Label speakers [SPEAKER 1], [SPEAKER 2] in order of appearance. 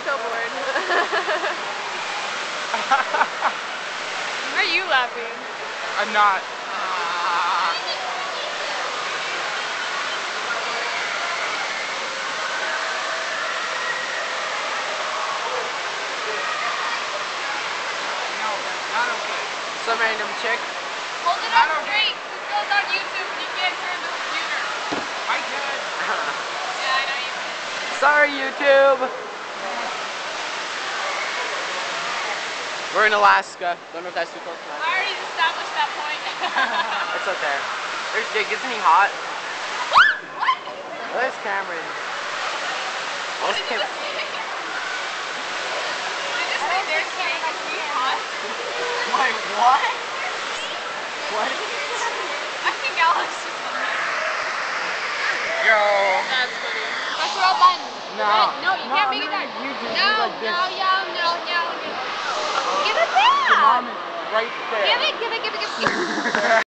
[SPEAKER 1] so bored. Why are you laughing?
[SPEAKER 2] I'm not. Not okay.
[SPEAKER 3] Some random chick.
[SPEAKER 1] Hold it up straight. This goes on YouTube and you can't turn the computer.
[SPEAKER 2] I can.
[SPEAKER 1] Yeah, I know you can.
[SPEAKER 3] Sorry, YouTube. We're in Alaska. Don't know if that's too close to
[SPEAKER 1] I already established that point.
[SPEAKER 3] It's okay. There's Jake. Isn't he hot?
[SPEAKER 1] What?
[SPEAKER 3] Where's Cameron?
[SPEAKER 1] What did you just say? Did you just say there's Cameron? Is he hot?
[SPEAKER 3] Wait, what? What?
[SPEAKER 1] I think Alex just won me.
[SPEAKER 3] Yo.
[SPEAKER 1] That's funny. Press the wrong button.
[SPEAKER 3] No.
[SPEAKER 1] No, you can't make it that. No,
[SPEAKER 3] like this.
[SPEAKER 1] no. Give it back.
[SPEAKER 3] Your mom is right there.
[SPEAKER 1] Give it.